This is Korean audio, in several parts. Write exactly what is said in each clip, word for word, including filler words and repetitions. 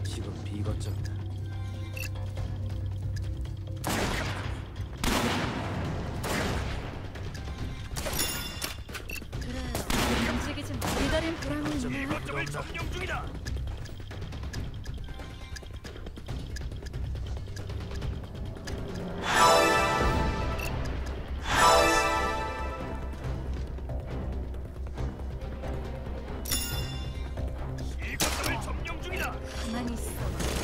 지금 비거점이다. 그래, 움직이지 마. 기다린 보람이 있네. 거점을 점령 중이다. 이 거점을 점령 중이다. 가만히 있어.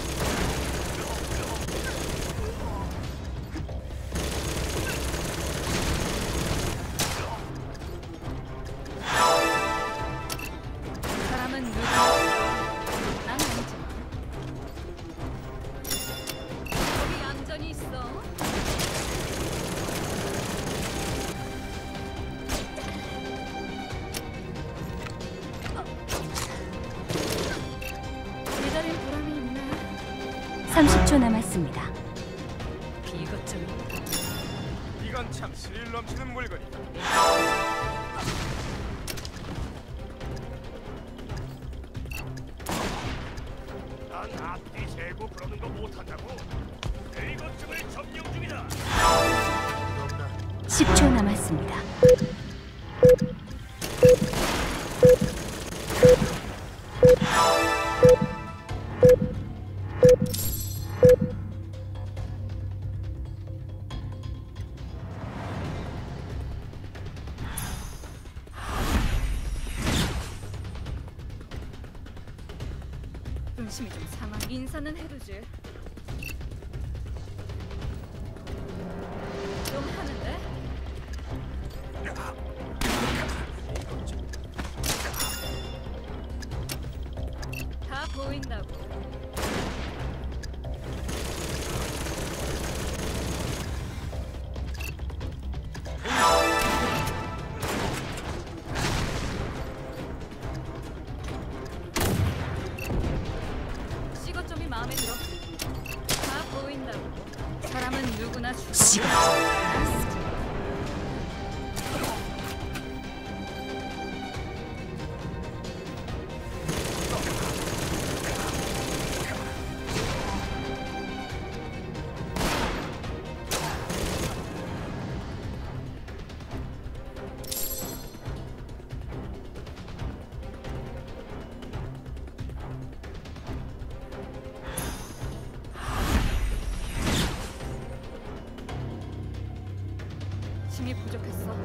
사람은 누구? 난 아니지만. 여기 얌전히 있어. 기다린 보람이 있네. 삼십 초 남았습니다. 비거점이다. 이건 참 스릴 넘치는 물건이다. 난 앞뒤 세고 그러는 거 못한다고. 이 거점을 점령 중이다. 십 초 남았습니다. 음심이 좀 삼아. 인사는 해두지. 좀 하는데? 다 보인다고. 시거점이 마음에 들어. 다 보인다고. 사람은 누구나 죽어. 시거점. 힘이 부족했어.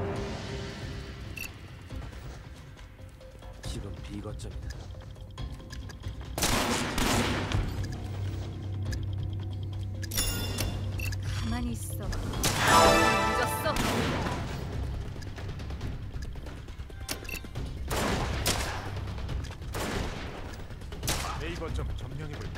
지금 비거점이다. 가만히 있어. 늦었어. 이 거점 점령해볼까.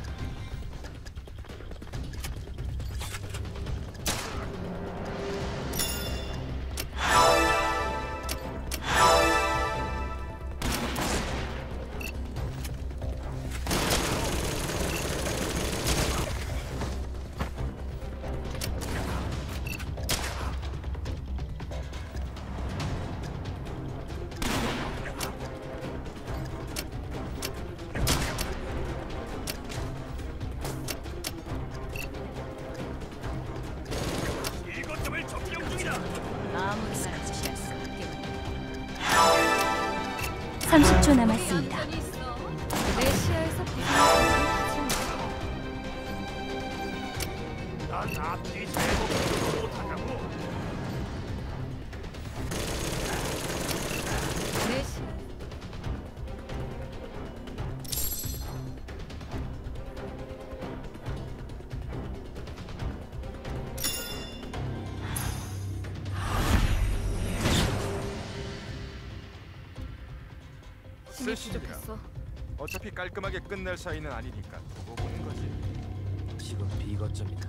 이 거점을 점령 중이다. 아무나 취할 수밖에. 삼십 초 남았습니다. 얌전히 있어. 내 시야에서 비상하지 마. 난 앞뒤 세고 그러는 거 못한다고. 내 시야. 힘이 쓰시니까. 부족했어. 어차피 깔끔하게 끝낼 사이는 아니니까 두고 보는 거지. 지금 비거점이다.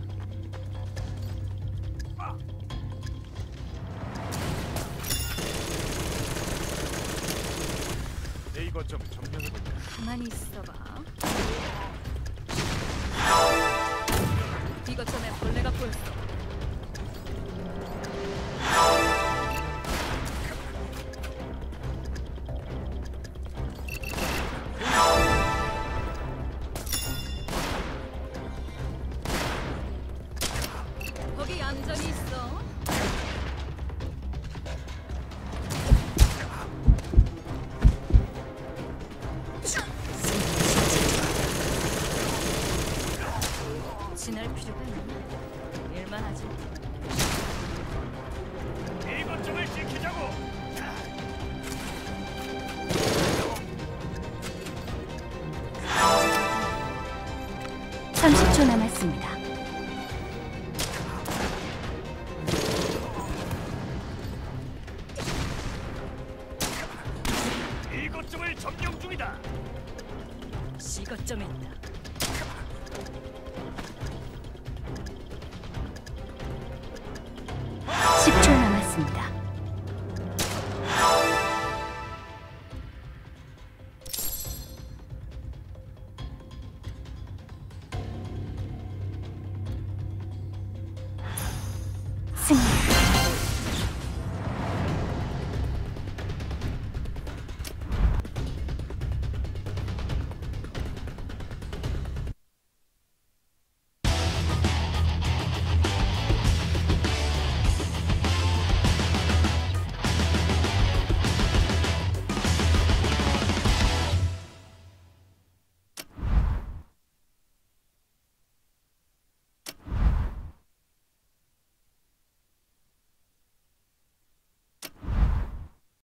A 거점을 점령해볼까. 가만히 있어봐. 이거점에 벌레가 보였어. 배신할 필요가 있나? 일만 하지. 이 거점을 지키자고. 삼십 초 남았습니다. 이 거점을 점령 중이다. C 거점에 있다. 십 초 남았습니다. 승리.